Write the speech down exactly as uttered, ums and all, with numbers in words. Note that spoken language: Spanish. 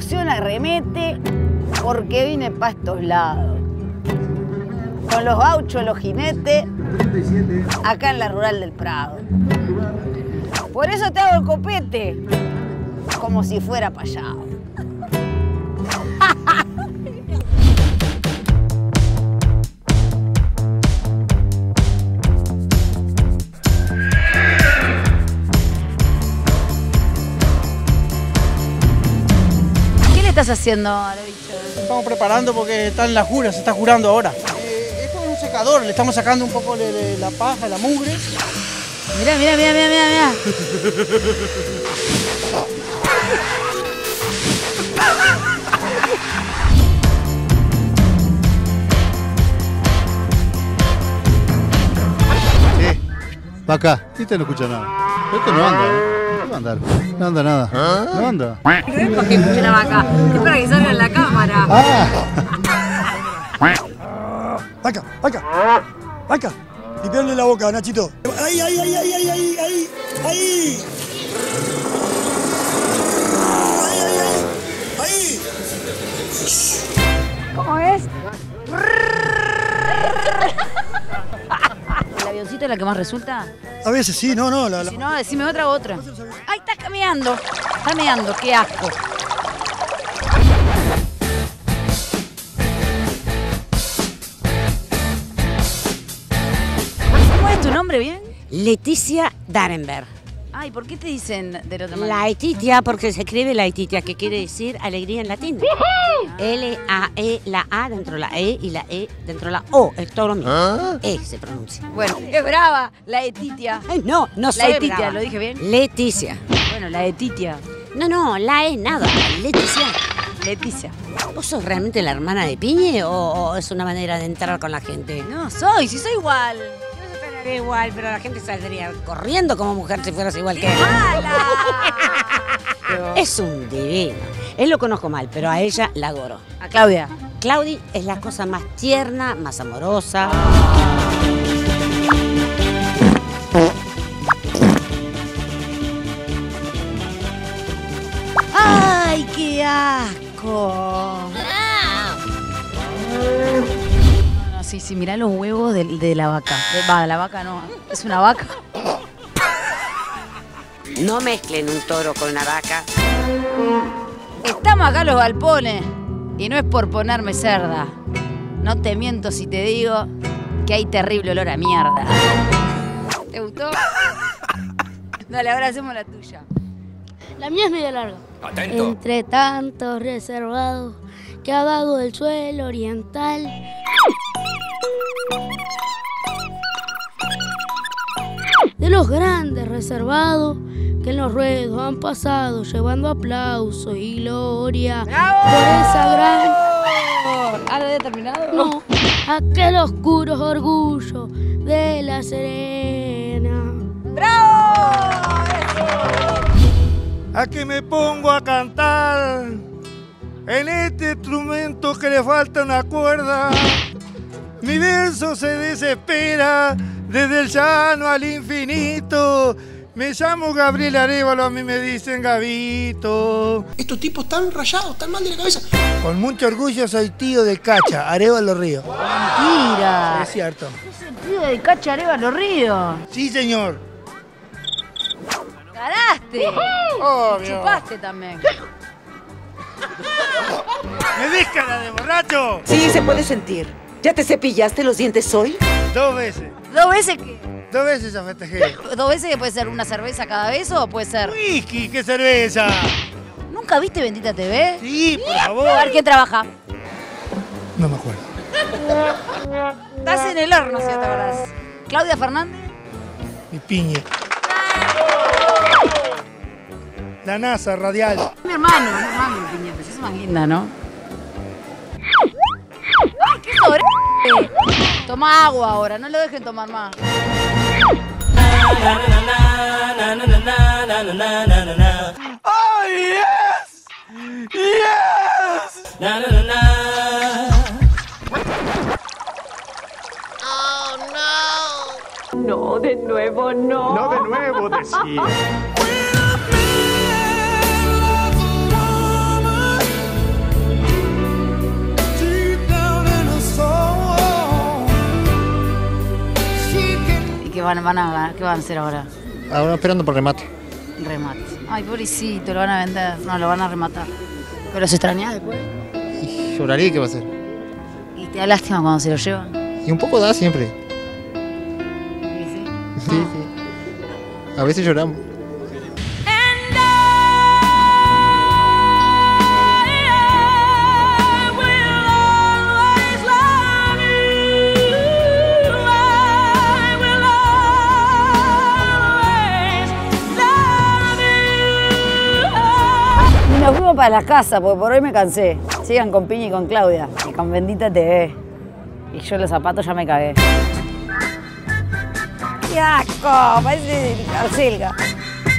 producción arremete porque vine para estos lados. Con los gauchos, los jinetes, acá en la rural del Prado. Por eso te hago el copete, como si fuera para allá. ¿Qué le estás haciendo a la bicha? Estamos preparando porque está en la jura, se está jurando ahora. Eh, esto es un secador, le estamos sacando un poco de, de la paja, la mugre. Mirá, mirá, mirá, mirá, mirá, mirá. Eh, vaca, este no escucha nada. Esto no anda, ¿eh? No va a andar. No anda nada. ¿Ah? No anda. No es porque escuche la vaca, es para que salga en la cámara. Ah. Vaca, vaca, vaca. Limpiarle la boca, Nachito. ¡Ahí, ahí, ahí, ahí, ahí, ahí, ahí! ¡Ahí! ¡Ahí, ahí, ahí! ¡Ahí! ¿Cómo es? ¿El avioncito es la que más resulta? A veces sí, no, no. La, la... Si no, decime otra u otra. ¡Ay, está caminando! Está meando, qué asco. ¿Cómo es tu nombre bien? Leticia Darenberg. Ay, ¿por qué te dicen del otro manera? Laetitia, porque se escribe Laetitia, que quiere decir alegría en latín. L A E, la A dentro de la E y la E dentro de la O. Es todo lo mismo. ¿Ah? E se pronuncia. Bueno, es brava, la Etitia. Ay, no, no soy La Etitia, brava. ¿lo dije bien? Leticia. Bueno, la Etitia. No, no, la E nada. Leticia. Leticia. ¿Vos sos realmente la hermana de Piñe o, o es una manera de entrar con la gente? No, soy, si soy igual. Igual, pero la gente saldría corriendo como mujer si fueras igual que él. ¡Mala! Es un divino. Él lo conozco mal, pero a ella la adoro. A Claudia. Claudi es la cosa más tierna, más amorosa. ¡Ay, qué asco! No, sí, sí, mirá los huevos de, de la vaca. De, va, la vaca no, es una vaca. No mezclen un toro con una vaca. Estamos acá los galpones y no es por ponerme cerda. No te miento si te digo que hay terrible olor a mierda. ¿Te gustó? Dale, ahora hacemos la tuya. La mía es medio larga. Atento. Entre tantos reservados que ha dado el suelo oriental. De los grandes reservados que en los ruedos han pasado llevando aplausos y gloria. ¡Bravo! Por esa gran... ¿Ah, lo he terminado? No, aquel oscuro orgullo de la Serena. ¡Bravo! A que me pongo a cantar en este instrumento que le falta una cuerda. Mi verso se desespera desde el llano al infinito. Me llamo Gabriel Arévalo, a mí me dicen Gabito. Estos tipos están rayados, están mal de la cabeza. Con mucho orgullo soy tío de Cacha, Arévalo Río. Mentira. Es cierto. ¿Es el tío de Cacha Arévalo Río? Sí, señor. ¡Ganaste! Obvio. Chupaste también. ¿Me ves cara de borracho? Sí, se puede sentir. ¿Ya te cepillaste los dientes hoy? Dos veces. ¿Dos veces qué? Dos veces ya festejé. ¿Dos veces que puede ser una cerveza cada vez o puede ser...? Whisky, qué cerveza. ¿Nunca viste Bendita T V? Sí, por favor. A ver, ¿quién trabaja? No me acuerdo. Estás en el horno, si te acordás. ¿Claudia Fernández? Mi piñe. La NASA radial. Mi hermano, mi hermano, mi piñeta. Es más linda, ¿no? ¡Ay, qué sobre! Toma agua ahora, no lo dejen tomar más. ¡Oh, yes! ¡Yes! No, de nuevo no. No de nuevo, decía. van, van a, ¿Qué van a hacer ahora? Ahora esperando por remate. Remate. Ay, pobrecito, lo van a vender. No, lo van a rematar. ¿Pero se extraña después? Y lloraría, ¿qué va a hacer? ¿Y te da lástima cuando se lo llevan? Y un poco da siempre. Sí, sí. Sí, sí. A veces lloramos. Y nos fuimos para la casa, porque por hoy me cansé. Sigan con Piña y con Claudia, y con Bendita T V. Y yo los zapatos ya me cagué. ¡Qué asco! Parece Arcelga.